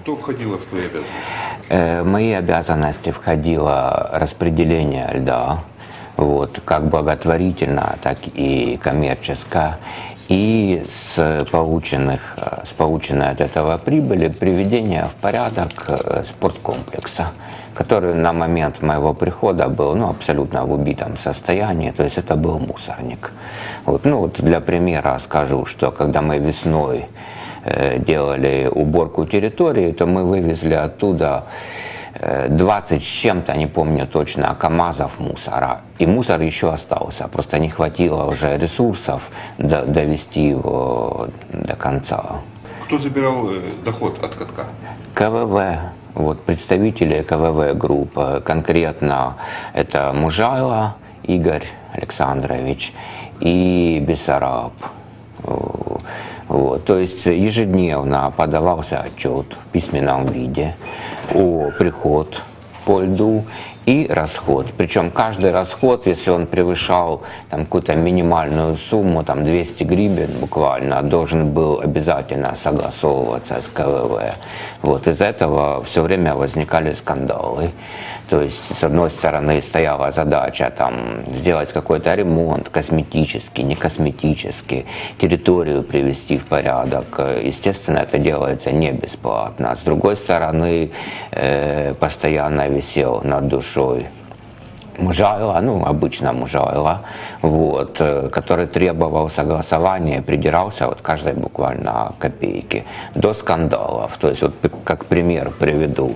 Что входило в твои обязанности? В мои обязанности входило распределение льда, вот, как благотворительно, так и коммерческое. И с полученной от этого прибыли приведение в порядок спорткомплекса, который на момент моего прихода был абсолютно в убитом состоянии, то есть это был мусорник. Вот, для примера скажу, что когда мы весной делали уборку территории, то мы вывезли оттуда 20 с чем-то, не помню точно, КАМАЗов мусора. И мусор еще остался, просто не хватило уже ресурсов довести его до конца. Кто забирал доход от катка? КВВ. Вот, представители КВВ группы, конкретно это Мужайло Игорь Александрович и Бессараб. Вот, то есть ежедневно подавался отчет в письменном виде о приход по льду и расход. Причем каждый расход, если он превышал какую-то минимальную сумму, 200 гривен буквально, должен был обязательно согласовываться с КВВ. Вот, из-за этого все время возникали скандалы. То есть, с одной стороны, стояла задача сделать какой-то ремонт, косметический, не косметический, территорию привести в порядок. Естественно, это делается не бесплатно. С другой стороны, постоянно висел над душой Мужайло, обычно Мужайло, вот, который требовал согласования, придирался каждой буквально копейки до скандалов. То есть, как пример приведу,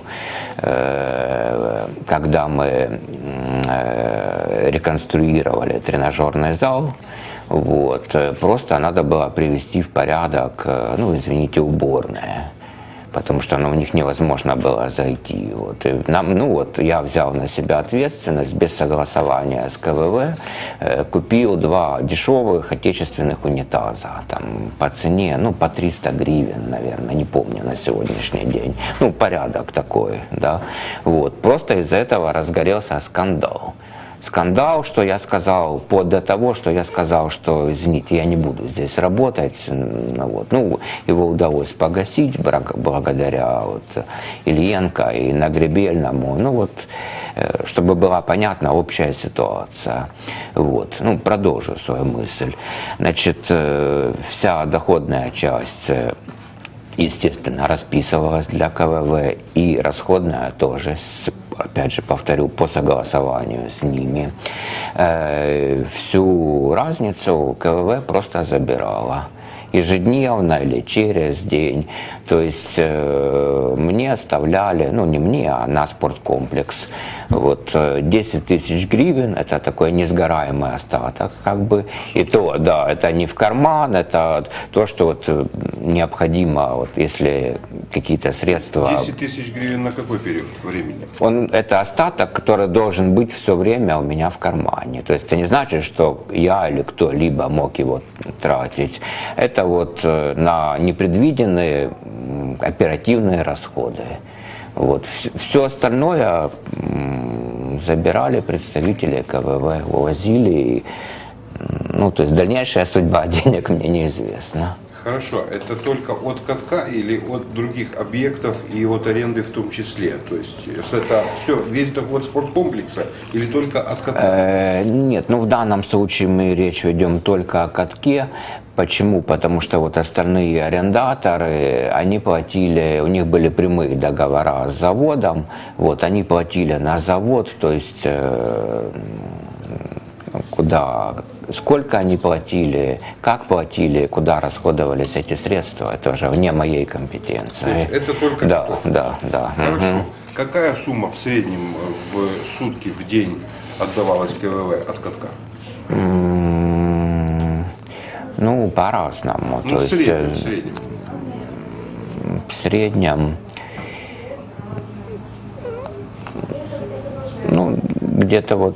когда мы реконструировали тренажерный зал, вот, просто надо было привести в порядок, извините, уборные. Потому что у них невозможно было зайти. Вот. И я взял на себя ответственность без согласования с КВВ, купил 2 дешевых отечественных унитаза, по цене, по 300 гривен, наверное, не помню на сегодняшний день. Порядок такой, да. Вот. Просто из-за этого разгорелся скандал. Скандал, что я сказал, вплоть до того, что я сказал, что, извините, я не буду здесь работать. Его удалось погасить благодаря Ильенко и Нагребельному. Чтобы была понятна общая ситуация. Вот. Продолжу свою мысль. Значит, вся доходная часть, естественно, расписывалась для КВВ, и расходная тоже, опять же, повторю, по согласованию с ними. Всю разницу КВВ просто забирала. Ежедневно или через день. То есть мне оставляли, не мне, а на спорткомплекс. 10 тысяч гривен, это такой несгораемый остаток, И то, да, это не в карман, это то, что необходимо, если какие-то средства. 10 тысяч гривен на какой период времени? Это остаток, который должен быть все время у меня в кармане. То есть это не значит, что я или кто-либо мог его тратить. Это на непредвиденные оперативные расходы. Все остальное забирали представители КВВ, увозили. То есть дальнейшая судьба денег мне неизвестна. Хорошо, это только от катка или от других объектов и от аренды в том числе? То есть это все, весь доход спорткомплекса или только от катка? Нет, в данном случае мы речь ведем только о катке. Почему? Потому что остальные арендаторы, они платили, у них были прямые договора с заводом, они платили на завод, то есть сколько они платили, как платили, куда расходовались эти средства, это уже вне моей компетенции. Это только каток? Да. Хорошо. Угу. Какая сумма в среднем в сутки, в день отдавалась КВВ от катка? По-разному. То есть, в среднем, где-то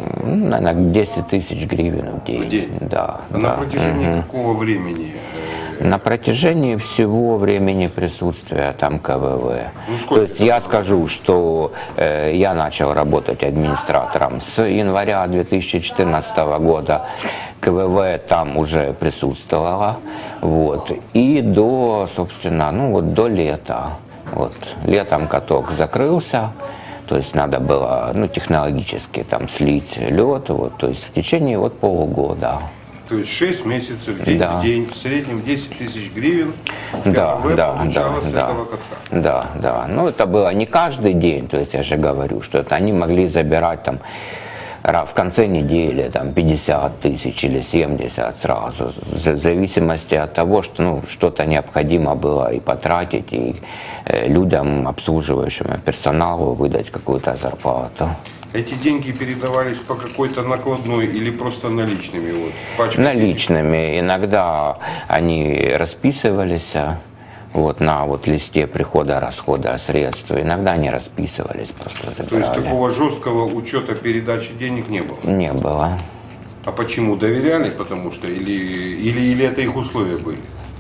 наверное, 10 тысяч гривен в день. В день? Да. На протяжении какого времени На протяжении всего времени присутствия там КВВ. То есть я скажу, что я начал работать администратором с января 2014 года. КВВ там уже присутствовало. Вот. И до, собственно, ну вот до лета. Вот. Летом каток закрылся. То есть надо было, ну, технологически там слить лед. Вот. То есть в течение вот полугода. То есть 6 месяцев, день в день, в среднем 10 тысяч гривен да, получалось с этого катка. Да. Ну, это было не каждый день, то есть я же говорю, что это они могли забирать там в конце недели там 50 тысяч или 70 сразу, в зависимости от того, что ну, что-то необходимо было и потратить, и людям, обслуживающему персоналу, выдать какую-то зарплату. Эти деньги передавались по какой-то накладной или просто наличными? Вот, пачками? Наличными. Иногда они расписывались вот, на вот, листе прихода-расхода средств. Иногда они расписывались, просто забирали. То есть такого жесткого учета передачи денег не было? Не было. А почему? Доверяли? Потому что? Или это их условия были?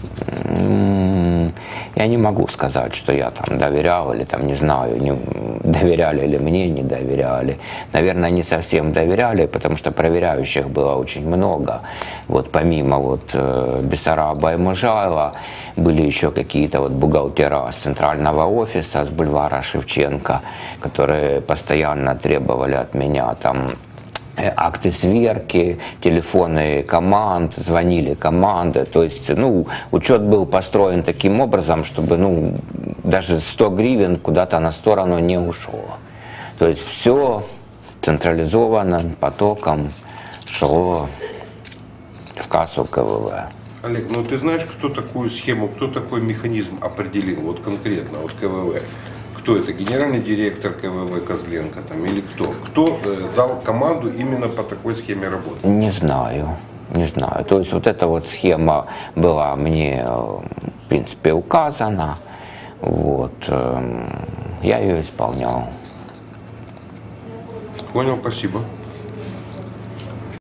Я не могу сказать, что я там доверял или там не знаю, доверяли ли мне, не доверяли. Наверное, не совсем доверяли, потому что проверяющих было очень много. Вот помимо вот Бессараба и Мужайла были еще какие-то вот бухгалтера с центрального офиса, с бульвара Шевченко, которые постоянно требовали от меня там акты сверки, телефоны команд, звонили команды. То есть, ну, учет был построен таким образом, чтобы, ну, даже 100 гривен куда-то на сторону не ушло. То есть все централизованным потоком шло в кассу КВВ. Олег, ну ты знаешь, кто такую схему, кто такой механизм определил, вот конкретно, вот КВВ? Кто это? Генеральный директор КВВ Козленко там, или кто? Кто дал команду именно по такой схеме работы? Не знаю. То есть вот эта вот схема была мне, в принципе, указана. Вот. Я ее исполнял. Понял, спасибо.